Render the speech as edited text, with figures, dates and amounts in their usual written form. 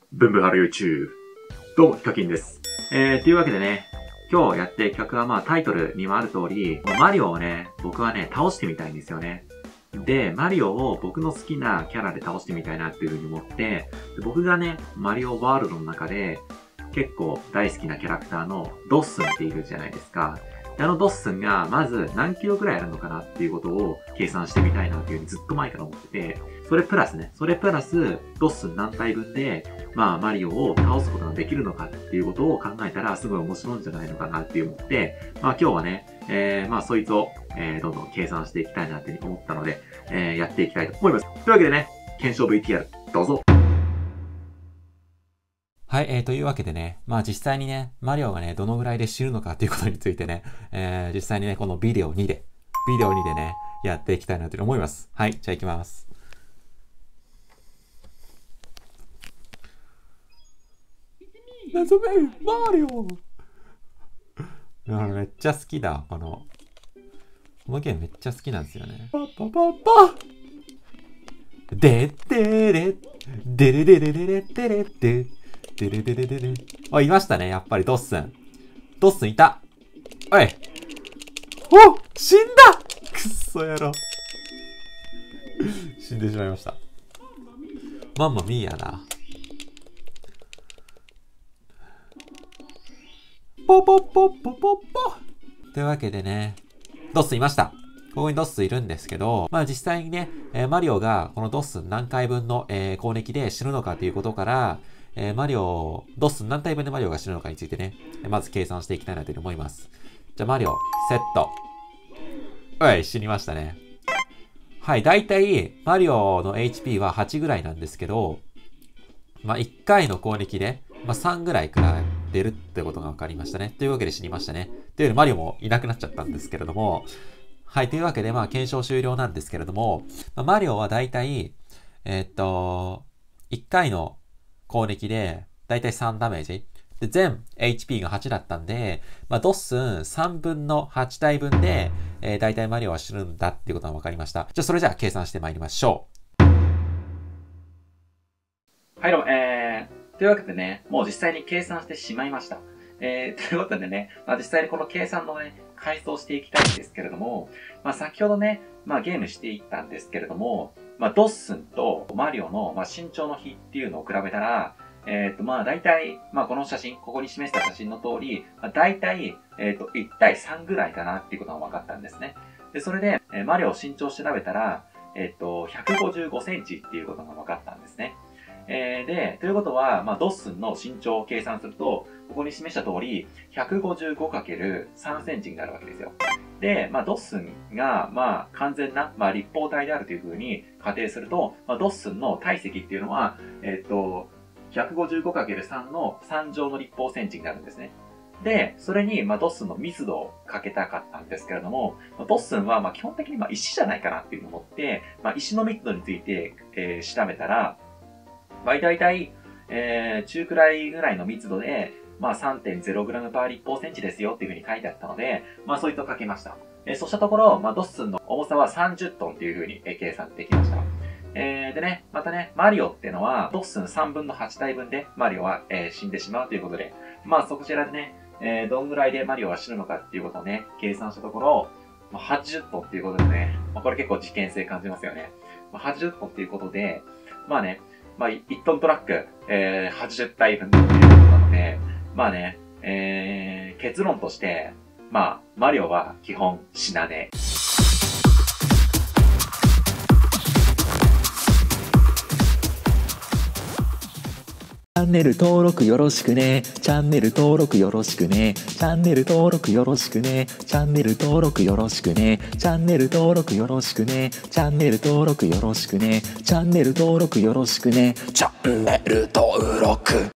ブンブンハロ YouTube。どうも、ヒカキンです。というわけでね、今日やってる企画はタイトルにもある通り、マリオをね、僕はね、倒してみたいんですよね。で、マリオを僕の好きなキャラで倒してみたいなっていう風に思って、僕がね、マリオワールドの中で結構大好きなキャラクターのドッスンっているじゃないですか。でドッスンがまず何キロくらいあるのかなっていうことを計算してみたいなっていう風にずっと前から思ってて、それプラス、ドッスン何体分で、マリオを倒すことができるのかっていうことを考えたら、すごい面白いんじゃないのかなって思って、今日はね、そいつを、どんどん計算していきたいなって思ったので、やっていきたいと思います。というわけでね、検証 VTR、どうぞ。 はい、というわけでね、実際にね、マリオがね、どのぐらいで死ぬのかっていうことについてね、実際にね、このビデオ2でね、やっていきたいなと思います。はい、じゃあ行きます。謎めマリオめっちゃ好きだ、このゲームめっちゃ好きなんですよね。パパパパでってれでれれれれれってれってでれれれれれあ、いましたね、やっぱりドッスン。ドッスンいた。おい。お、死んだくっそ野郎。死んでしまいました。マンマミーやな。ポポポポポポというわけでね、ドッスンいました。ここにドッスンいるんですけど、実際にね、マリオがこのドッスン何回分の、攻撃で死ぬのかということから、ドッスン何体分でマリオが死ぬのかについてね、まず計算していきたいなと思います。じゃあマリオ、セット。おい、死にましたね。はい、だいたいマリオの HP は8ぐらいなんですけど、1回の攻撃で、3ぐらいから出るってことが分かりましたね。というわけで死にましたね。というわけでマリオもいなくなっちゃったんですけれども、はい、というわけで検証終了なんですけれども、マリオはだいたい、1回の攻撃で、だいたい3ダメージ。で、全 HP が8だったんで、ドッスン3分の8体分で、だいたいマリオは死ぬんだっていうことが分かりました。それじゃあ計算してまいりましょう。 はい、どうも、というわけでね、もう実際に計算してしまいました。ということでね、実際にこの計算のね、回想していきたいんですけれども、先ほどね、ゲームしていったんですけれども、ドッスンとマリオの、身長の比っていうのを比べたら、大体、この写真、ここに示した写真の通り、大体、1対3ぐらいかなっていうことが分かったんですね。で、それで、マリオ身長を調べたら、155センチっていうことが分かったんですね。で、ということは、ドッスンの身長を計算すると、ここに示した通り、155×3 センチになるわけですよ。で、ドッスンが、完全な、立方体であるというふうに仮定すると、ドッスンの体積っていうのは、155×3 の3乗の立方センチになるんですね。で、それに、ドッスンの密度をかけたかったんですけれども、ドッスンは、基本的に石じゃないかなっていうのを思って、石の密度について、調べたら、大体、中くらいぐらいの密度で、3.0g パー立方センチですよっていう風に書いてあったので、そいつをかけました。そうしたところ、ドッスンの重さは30トンっていう風に計算できました。でね、またね、マリオっていうのは、ドッスン3分の8体分でマリオは、死んでしまうということで、そちらでね、どんぐらいでマリオは死ぬのかっていうことをね、計算したところ、80トンっていうことでね、これ結構事件性感じますよね。80トンっていうことで、1トントラック、80体分っていうことなので、結論として、マリオは基本死なねえ。 チャンネル登録よろしくね。チャンネル登録よろしくね。チャンネル登録よろしくね。チャンネル登録よろしくね。チャンネル登録よろしくね。チャンネル登録よろしくね。チャンネル登録よろしくね。チャンネル登録